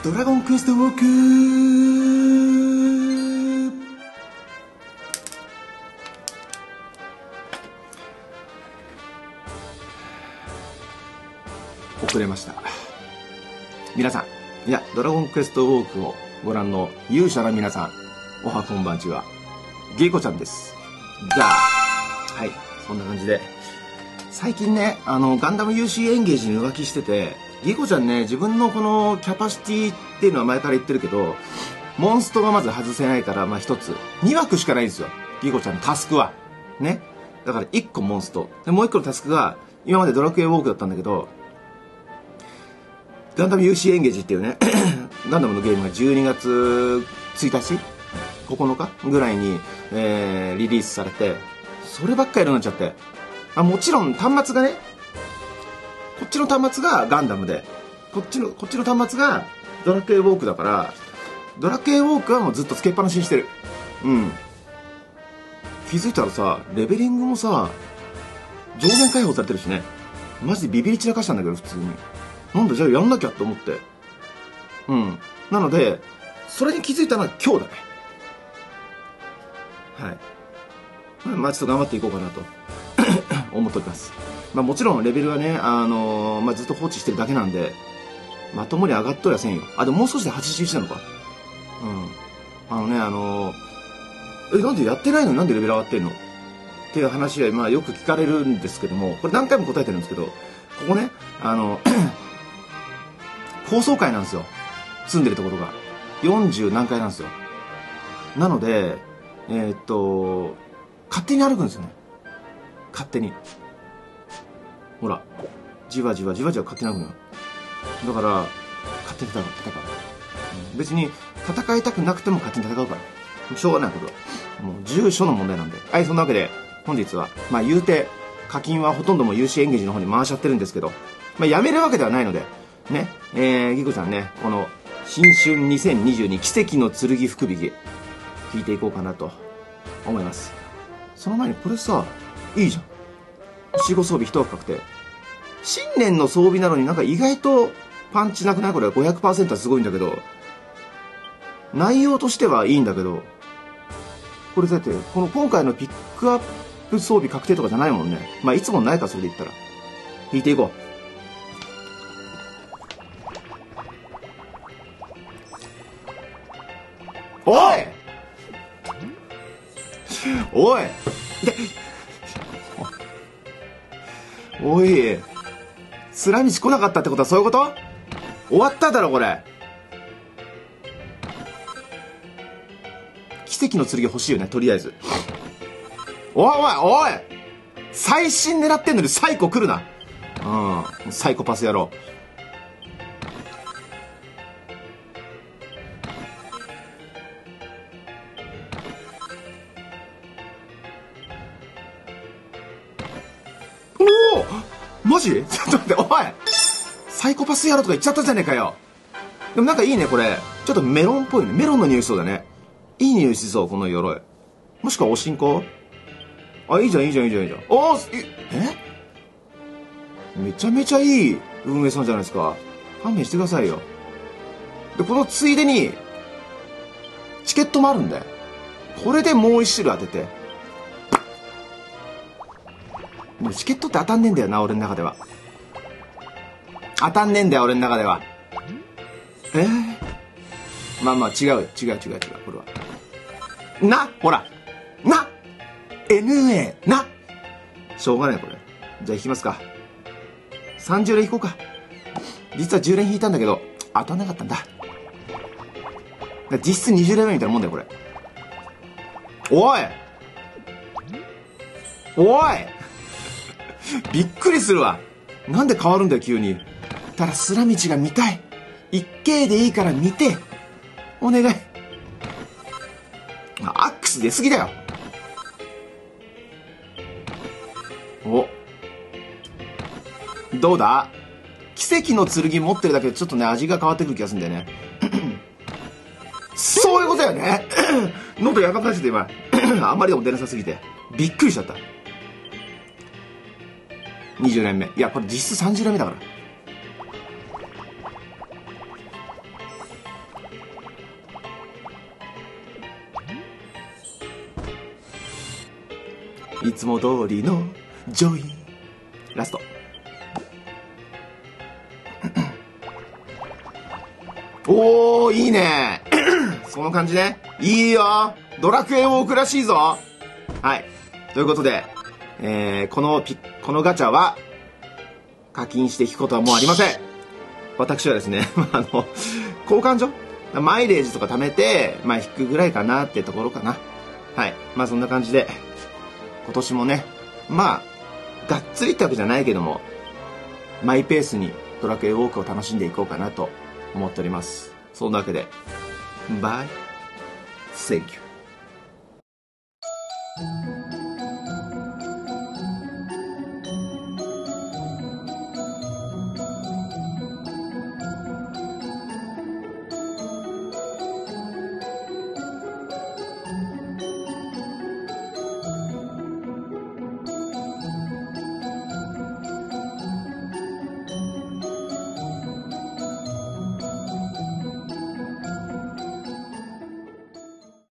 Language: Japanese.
ドラゴンクエストウォーク。遅れました。皆さん、いや、ドラゴンクエストウォークをご覧の勇者の皆さん、おはこんばんちは。ゲイコちゃんです。じゃあ、はい、そんな感じで。最近ね、ガンダム UC エンゲージに浮気してて、ゲイコちゃんね、自分のこのキャパシティっていうのは前から言ってるけど、モンストがまず外せないから、まあ一つ、2枠しかないんですよ。ゲイコちゃんのタスクは。ね。だから1個モンスト。で、もう1個のタスクが、今までドラクエウォークだったんだけど、ガンダム UC エンゲージっていうね、ガンダムのゲームが12月1日9日ぐらいに、リリースされて、そればっかりになっちゃって、もちろん端末がね、こっちの端末がガンダムで、こっちの端末がドラクエウォークだから、ドラクエウォークはもうずっとつけっぱなしにしてる。うん。気づいたらさ、レベリングもさ、上限解放されてるしね。マジでビビり散らかしたんだけど、普通に。なんだ、じゃあやんなきゃと思って。うん。なので、それに気づいたのは今日だね。はい。まあちょっと頑張っていこうかなと思っております。まあもちろんレベルはね、まあずっと放置してるだけなんで、まともに上がっとりゃせんよ。でももう少しで81なのか。うん。なんでやってないのになんでレベル上がってんのっていう話は、まあよく聞かれるんですけども、これ何回も答えてるんですけど、ここね、高層階なんですよ。住んでるところが。40何階なんですよ。なので、勝手に歩くんですよね。勝手に。ほら。じわじわ勝手に歩くのよ。だから、勝手に戦う。別に、戦いたくなくても勝手に戦うから。しょうがないことは。もう、住所の問題なんで。はい、そんなわけで、本日は、まあ言うて、課金はほとんども UC エンゲージの方に回しちゃってるんですけど、まあやめるわけではないので、ね、ギコちゃんね、この、新春2022奇跡の剣福引き、聞いていこうかなと思います。その前にこれさ、いいじゃん。死後装備一枠確定。新年の装備なのになんか意外とパンチなくない？これは 500% はすごいんだけど、内容としてはいいんだけど、これだって、この今回のピックアップ装備確定とかじゃないもんね。まあいつもないか、それで言ったら。引いていこう。おいおいおい、スラミチ来なかったってことはそういうこと？終わっただろこれ。奇跡の剣欲しいよね、とりあえず。おい最新狙ってんのにサイコ来るな。うん、サイコパス野郎。マジ？ちょっと待って、おいサイコパス野郎とか言っちゃったじゃねえかよ。でもなんかいいね、これ。ちょっとメロンっぽいね。メロンの匂いしそうだね。いい匂いしそう、この鎧。もしくはおしんこ？いいじゃん。おー、めちゃめちゃいい運営さんじゃないですか。勘弁してくださいよ。で、このついでに、チケットもあるんだよ。これでもう一種類当てて。でもチケットって当たんねえんだよな、俺の中では。当たんねえんだよ、俺の中では。まあ違う、これは。ほら NA しょうがないこれ。じゃあ引きますか。30連引こうか。実は10連引いたんだけど当たんなかったんだ。実質20連目みたいなもんだよこれ。おいびっくりするわ。なんで変わるんだよ急に。ただスラ道が見たい。一景でいいから見てお願い。アックス出すぎだよ。どうだ？奇跡の剣持ってるだけでちょっとね味が変わってくる気がするんだよね。そういうことだよね。喉やばくなっちゃって今。あんまりでも出なさすぎてびっくりしちゃった。20連目。いやこれ実質30連目だから。 いつも通りのジョイ。ラスト。おー、いいね。その感じね。いいよ。ドラクエウォークらしいぞ。はい。ということで、このガチャは、課金して引くことはもうありません。私はですね、交換所マイレージとか貯めて、引くぐらいかなってところかな。はい。そんな感じで、今年もね、がっつりってわけじゃないけども、マイペースにドラクエウォークを楽しんでいこうかなと思っております。そんなわけで、バイ。Thank you.